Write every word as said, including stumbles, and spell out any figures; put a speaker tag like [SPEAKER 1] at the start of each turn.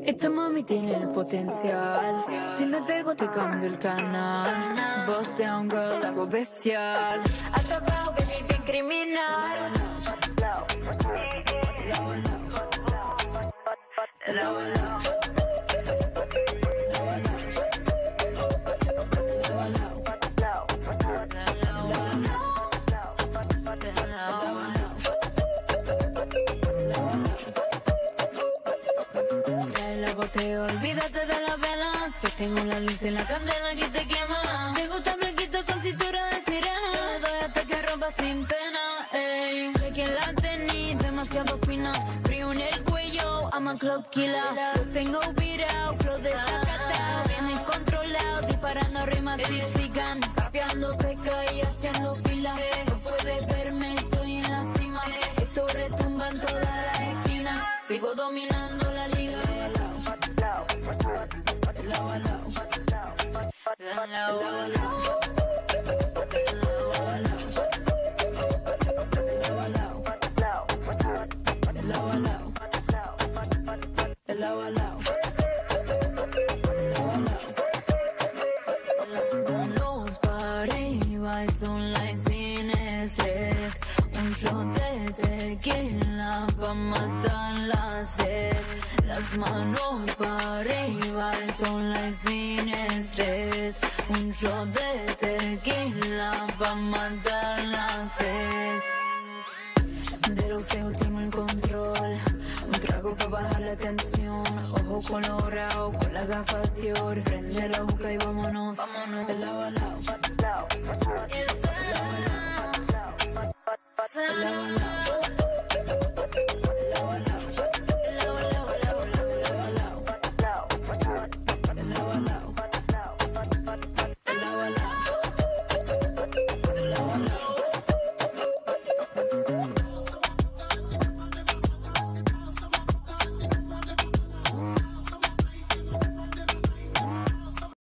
[SPEAKER 1] Esta mami tiene el potencial. Si me pego te cambio el canal. Bust down girl, hago bestial. Atrapado, baby, bien criminal. Olvídate de las velas, si tengo la luz en la candela que te quema. Te gusta blanquito con cintura de sirena. Le doy hasta que rompa sin pena, ey. Sé que la tenis demasiado fina, frío en el cuello, I'm a club killer. Lo tengo virado, flow de sacata, bien descontrolado, disparando rimas y sigan capeando seca y haciendo fila. No puedes verme, estoy en la cima. Esto retumba en todas las esquinas, sigo dominando la liga. Manos para arriba y son like sin estrés. Un shot de tequila pa' matar la sed. Las manos para arriba y son like sin estrés. Un shot de tequila pa' matar la sed. De los ojos tengo el control. Un trago pa' bajar la tensión. Ojo colorado con la gafa de oro. Prende la boca y vámonos. Vámonos de lado a lado. De lado a lado.